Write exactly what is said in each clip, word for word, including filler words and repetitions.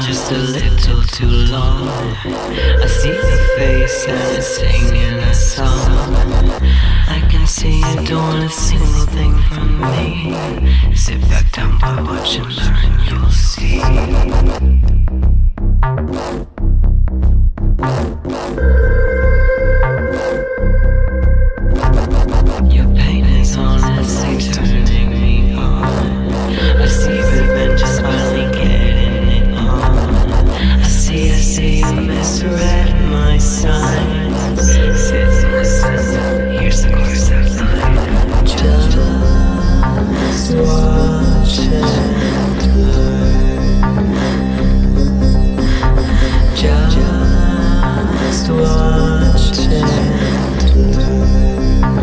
just a little too long. I see your face and it's singing a song. I can see you don't want a single thing from me. Sit back down, boy, watch and learn, you'll see. Your pain is honestly turning me on. I see revenge is finally getting it on. I see, I see you misread my signs. Sit and listen, here's the chorus of the line. Just watch and learn. Just watch and learn.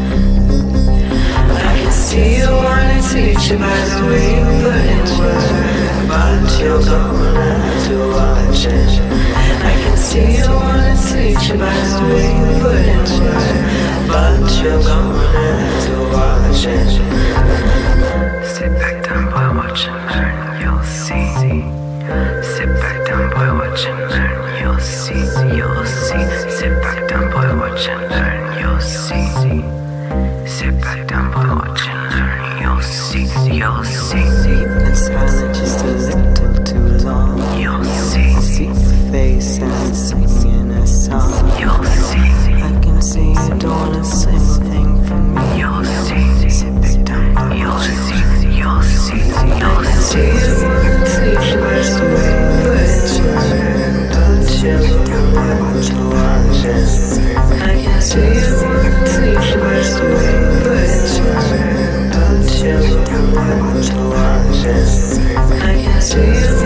I can see you wanna teach you by the way you put in work, but you're gonna have to watch it. I can see you wanna teach you by the way you put in work, but you're gonna have to watch it. Sit back down, boy, watch and learn, you'll see. Sit back down, boy, watch and learn, you'll see, you'll see. Sit back down, boy, watch and learn, you'll see. Sit back down, boy, watch and learn, you'll see, you'll see. You've been silent just a little too long. You'll see. I see your face and it's singing a song. You'll see. I can see you don't want a single thing from me. You'll see. Sit back down, boy, you'll see, you'll see, you'll see. You wanna teach you by the way you put it, but you're gonna have to watch it. I can see you wanna teach you by the way you put it, but you're gonna have to watch it. I can see you